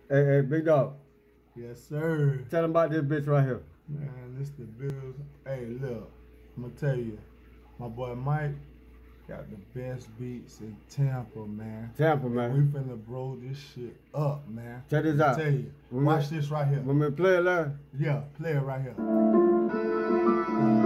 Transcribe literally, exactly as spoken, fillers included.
Hey, hey, big dog. Yes, sir. Tell them about this bitch right here. Man, this the Bills. Hey, look, I'm gonna tell you, my boy Mike got the best beats in Tampa, man. Tampa, man. We finna blow this shit up, man. Check this I'm out. Tell you. When Watch we, this right here. When we play it live. Yeah, play it right here.